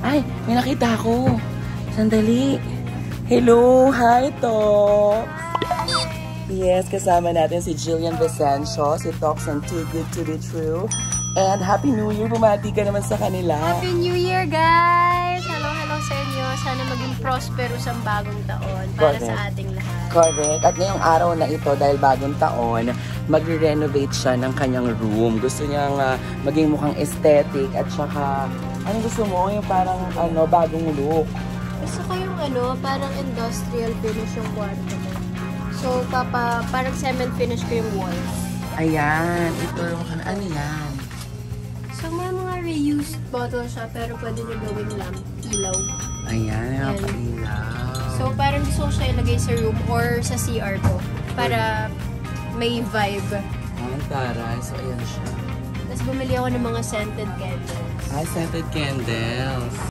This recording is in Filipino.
Ay, may nakita ako. Sandali. Hello, hi, Tox. Yes, kasama natin si Jillian Vicencio, si Tox and Too Good to Be True. And Happy New Year! Bumati ka naman sa kanila. Happy New Year, guys! Hello sa inyo. Sana maging prosperous ang bagong taon para sa ating lahat. Correct. At ngayong araw na ito, dahil bagong taon, magre-renovate siya ng kanyang room. Gusto niyang maging mukhang aesthetic at saka, ano gusto mo? Yung parang bagong look. Gusto ko yung parang industrial finish yung kwarto ko. So, parang cement finish ko yung walls. Ayan. Ito yung ano yan? So, may mga reused bottle siya, pero pwede nyo gawing lamp, ilaw. Ayan, nakailaw. So, parang gusto ko siya ilagay sa room or sa CR ko para may vibe. Ang taray. So, ayan siya. Tapos bumili ako ng mga scented candles. Scented candles.